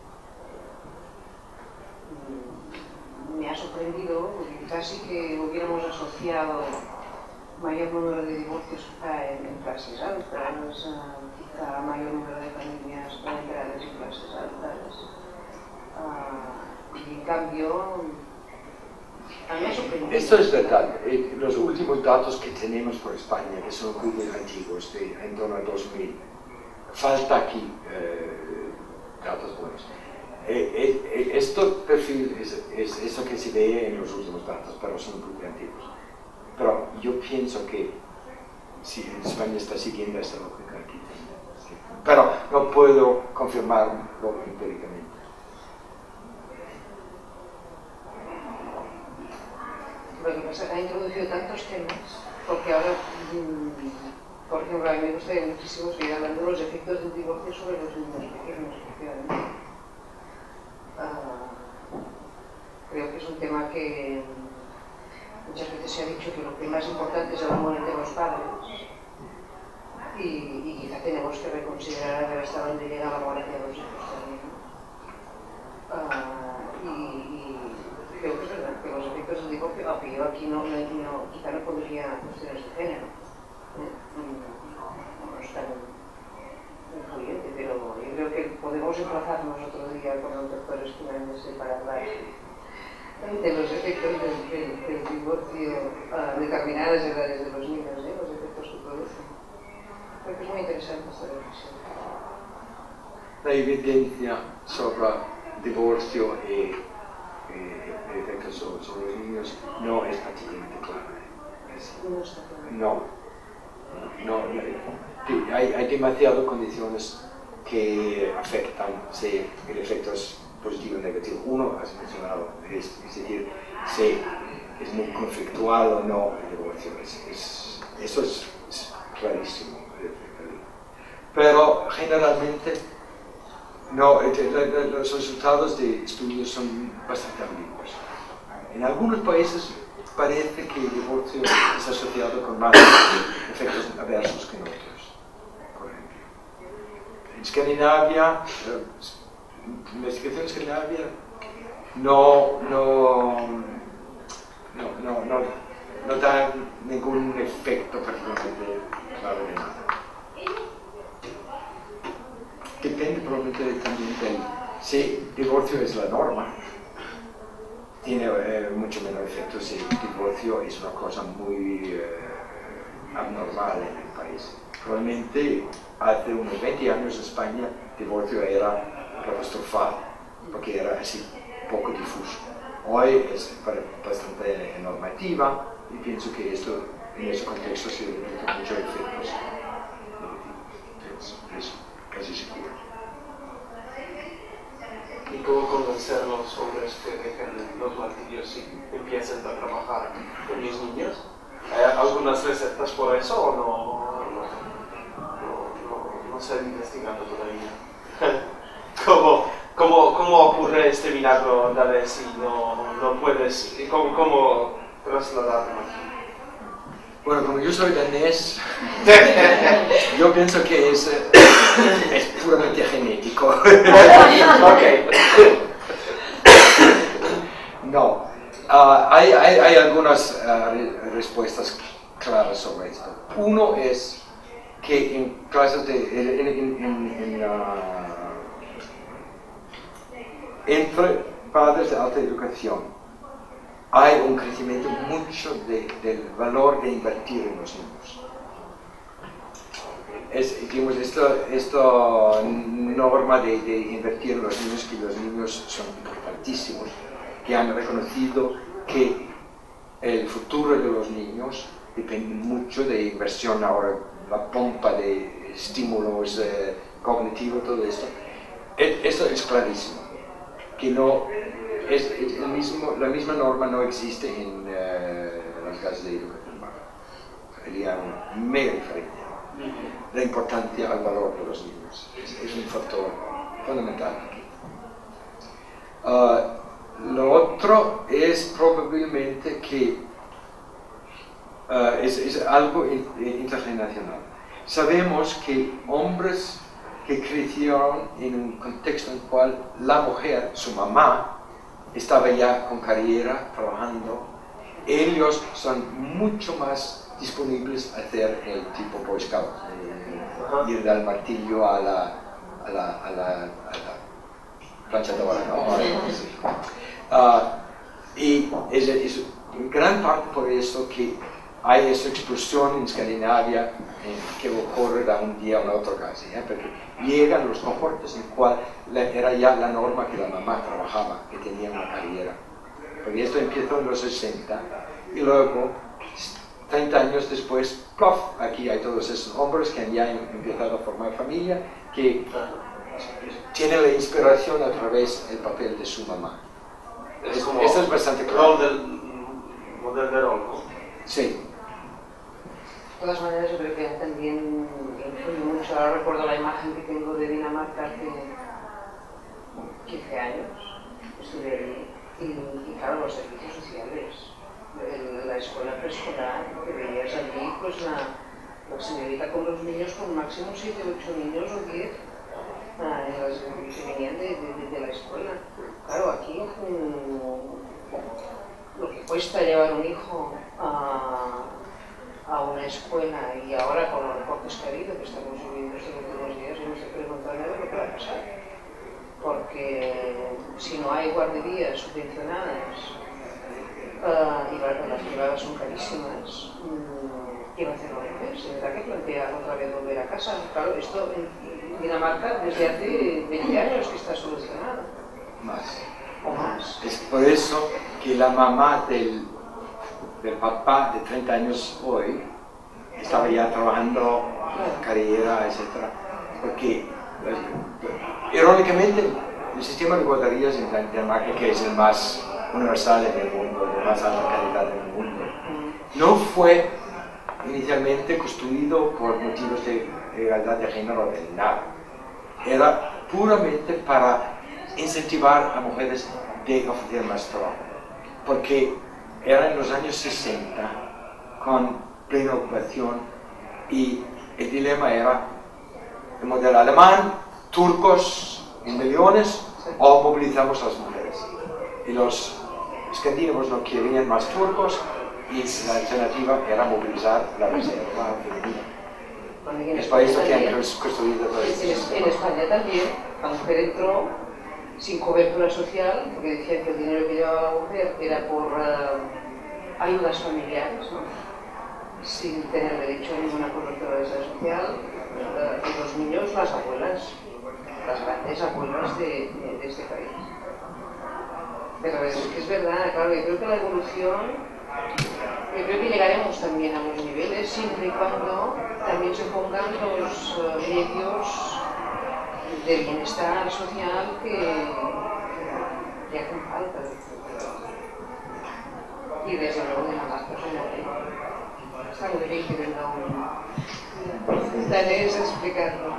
Me ha sorprendido, porque casi que hubiéramos asociado mayor número de divorcios quizá en, en clases altas, uh, quizá mayor número de familias parentales en clases altas. Uh, y en cambio, a mí me ha sorprendido. Esto es verdad. Eh, los últimos datos que tenemos por España, que son muy antiguos, de en torno a dos mil, falta aquí eh, datos buenos. Eh, eh, esto perfil es, es eso que se ve en los últimos datos, pero son muy antiguos. Pero yo pienso que si España está siguiendo esta lógica aquí, sí. Pero no puedo confirmarlo empíricamente. Lo que pasa es que ha introducido tantos temas, porque ahora, por ejemplo, a mí me gustaría muchísimo seguir hablando de los efectos del divorcio sobre los niños pequeños, especialmente. Uh, creo que es un tema que muchas veces se ha dicho que lo que más importante es el amor entre los padres y, y quizá tenemos que reconsiderar a ver hasta dónde llega el amor entre los hijos también. Uh, y, y creo que es verdad que los efectos del divorcio, aunque yo aquí no, no, no, quizá no pondría cuestiones de género, ¿eh? no, no es tan influyente, pero yo creo que podemos emplazarnos otro día con los doctores que para hablar de los efectos del, del, del divorcio a determinadas edades de los niños, ¿eh? Los efectos que producen. Creo que es muy interesante esta reflexión. La evidencia sobre divorcio y, y efectos sobre, sobre los niños no es prácticamente clara. Es, no está claro. No. no, no hay, hay demasiadas condiciones que afectan si el efecto es positivo o negativo. Uno, has mencionado, es, es decir, si es muy conflictual o no el divorcio. Es, es, eso es, es clarísimo. Pero generalmente no, los resultados de estudios son bastante ambiguos. En algunos países parece que el divorcio es asociado con más efectos adversos que en otros. Por ejemplo, en Escandinavia, investigación escandinavia no, no, no, no, no, no da ningún efecto particularmente claro de nada. Depende probablemente también del... Si divorcio es la norma, tiene eh, mucho menos efecto si el divorcio es una cosa muy eh, abnormal en el país. Probablemente hace unos veinte años en España el divorcio era catastrofal, porque era así poco difuso. Hoy es bastante normativa y pienso que esto en ese contexto se replica muchos efectos negativos. Es casi seguro. ¿Y cómo convencer a los hombres que dejen los martirios y empiecen a trabajar con los niños? ¿Hay algunas recetas por eso o no? No, no, no, no se ha investigado todavía. ¿Cómo, cómo, ¿Cómo ocurre este milagro, David, si no, no puedes? ¿Cómo, cómo trasladarlo aquí? Bueno, como yo soy danés, yo pienso que es, es puramente genético. Okay. No, uh, hay, hay, hay algunas uh, re respuestas claras sobre esto. Uno es que en clases de... En, en, en, en, uh, entre padres de alta educación hay un crecimiento mucho de, del valor de invertir en los niños. Es, digamos, esta, esta norma de, de invertir en los niños, que los niños son importantísimos, que han reconocido que el futuro de los niños depende mucho de inversión. Ahora la pompa de estímulos eh, cognitivos, todo esto, esto es clarísimo, que no es, es el mismo, la misma norma no existe en eh, las clases de educación básica. Sería una mega diferencia. La importancia al valor de los niños es, es un factor fundamental aquí. Uh, lo otro es probablemente que uh, es, es algo intergeneracional. Sabemos que hombres que crecieron en un contexto en el cual la mujer, su mamá, estaba ya con carrera, trabajando, ellos son mucho más disponibles a hacer el tipo Boy Scout, eh, ir del martillo a la, a la, a la, a la planchadora, ¿no? Uh, y es, es en gran parte por eso que hay esa explosión en Escandinavia eh, que ocurre de un día a un otro casi, ¿eh? Porque llegan los cohortes en el cual era ya la norma que la mamá trabajaba, que tenía una carrera. Porque esto empieza en los sesenta y luego, treinta años después, ¡plof! Aquí hay todos esos hombres que han ya empezado a formar familia, que tienen la inspiración a través del papel de su mamá. Es como esto es bastante claro. Rol del, modelo de rol, ¿no? Sí. De todas maneras, yo creo que también influye mucho. Ahora recuerdo la imagen que tengo de Dinamarca hace quince años, estuve allí, y, y claro, los servicios sociales, el, la escuela preescolar, que veías allí, pues la, la señorita con los niños, con máximo siete, ocho niños o diez, ah, que venían de, de, de la escuela. Claro, aquí mmm, lo que cuesta llevar un hijo a a una escuela, y ahora con los recortes que ha habido, que estamos viviendo estos últimos días, yo me estoy preguntando lo que va a pasar. Porque si no hay guarderías subvencionadas uh, y las privadas son carísimas, um, ¿qué va a hacer la mujer? Se tendrá que plantear otra vez volver a casa. Claro, esto en Dinamarca desde hace veinte años que está solucionado. Más. O más. Es por eso que la mamá del del papá de treinta años hoy estaba ya trabajando, carrera, etcétera, porque irónicamente el sistema de guarderías en Dinamarca, que es el más universal en el mundo, de más alta calidad en el mundo, no fue inicialmente construido por motivos de igualdad de género de nada, era puramente para incentivar a mujeres de ofrecer más trabajo, porque era en los años sesenta, con plena ocupación, y el dilema era el modelo alemán, turcos en millones, o movilizamos a las mujeres. Y los escandinavos no querían más turcos y la alternativa era movilizar la reserva femenina. Es para esto que han construido todo esto. En España también, la mujer entró sin cobertura social, porque decían que el dinero que llevaba la mujer era por uh, ayudas familiares, ¿no? Sin tener derecho a ninguna cobertura social, uh, y los niños, las abuelas, las grandes abuelas de, de, de este país. Pero es que es verdad, claro, yo creo que la evolución, yo creo que llegaremos también a los niveles siempre y cuando también se pongan los uh, medios de bienestar social que, que hacen falta. Y desde luego de las personas. Está muy bien que venga un danés a explicarlo.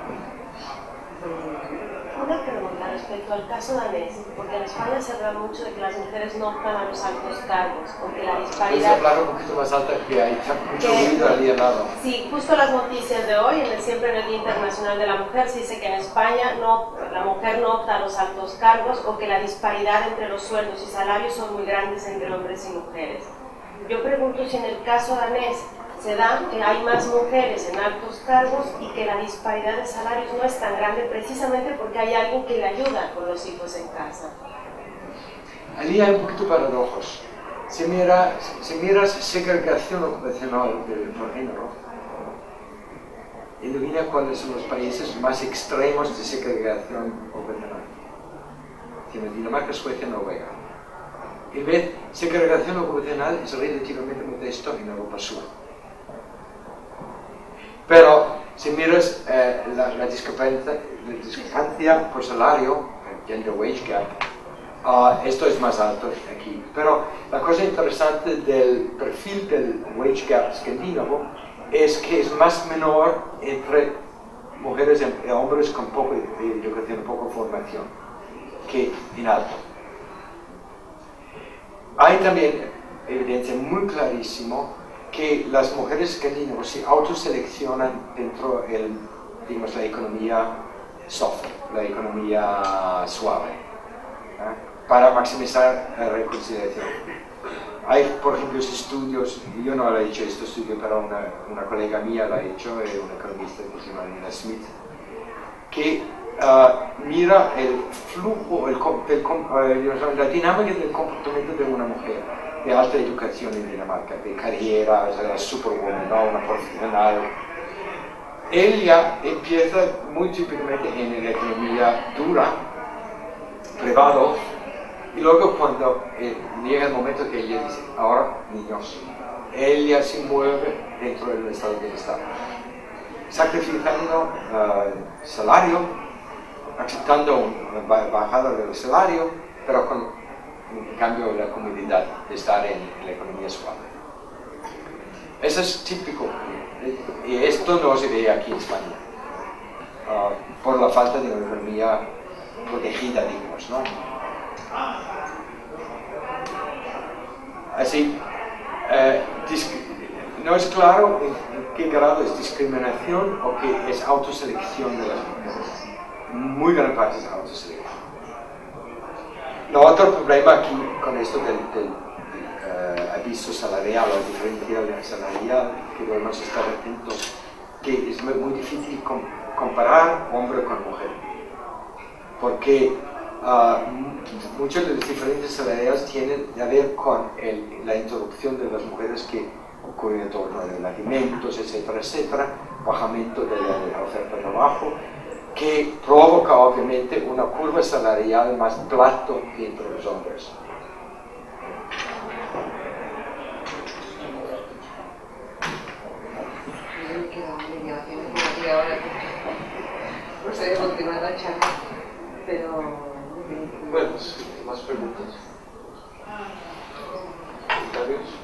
Una pregunta respecto al caso danés, porque en España se habla mucho de que las mujeres no optan a los altos cargos, porque la disparidad... ¿Puedes hablar un poquito más alto? Que hay mucho ruido al día al lado. Sí, justo las noticias de hoy, en el, siempre en el Día Internacional de la Mujer, se dice que en España no, la mujer no opta a los altos cargos o que la disparidad entre los sueldos y salarios son muy grandes entre hombres y mujeres. Yo pregunto si en el caso danés se da que hay más mujeres en altos cargos y que la disparidad de salarios no es tan grande precisamente porque hay alguien que le ayuda con los hijos en casa. Allí hay un poquito paradojas. Si, mira, si miras segregación ocupacional por género, adivina cuáles son los países más extremos de segregación ocupacional. Tiene Dinamarca, Suecia, Noruega. En vez, segregación ocupacional es relativamente modesto en Europa Sur. Pero si miras eh, la, la, discrepancia, la discrepancia por salario, el gender wage gap, uh, esto es más alto aquí. Pero la cosa interesante del perfil del wage gap escandinavo es que es más menor entre mujeres y hombres con poca educación, poca formación, que en alto. Hay también evidencia muy clarísima que las mujeres escandinavas se autoseleccionan dentro de la economía soft, la economía suave, ¿eh? Para maximizar la reconciliación. Hay, por ejemplo, estudios, yo no lo he hecho este estudio, pero una, una colega mía lo ha hecho, una economista que se llama Nina Smith, que uh, mira el flujo, el, el, el, la dinámica del comportamiento de una mujer de alta educación en Dinamarca, de carrera, o sea, la superwoman, ¿no? Una profesional. Ella empieza muy típicamente en la economía dura, privado, y luego cuando eh, llega el momento que ella dice, ahora niños, ella se mueve dentro del estado de bienestar, sacrificando uh, salario, aceptando una bajada del salario, pero con en cambio la comodidad de estar en, en la economía suave. Eso es típico, y esto no se ve aquí en España, uh, por la falta de una economía protegida, digamos, ¿no? Así, eh, no es claro en, en qué grado es discriminación o que es autoselección de las mujeres. Muy gran parte es autoselección. El otro problema aquí con esto del, del, del uh, aviso salarial o diferencial salarial, que debemos estar atentos, que es muy, muy difícil com comparar hombre con mujer, porque uh, muchas de las diferencias salariales tienen que ver con el, la interrupción de las mujeres que ocurre en torno de alimentos, etcétera, etcétera, bajamiento de la, de la oferta de trabajo, que provoca obviamente una curva salarial más plata entre los hombres. Me queda media media hora. No sé, continuar la charla, pero... Bueno, sí, más preguntas. ¿Comentarios?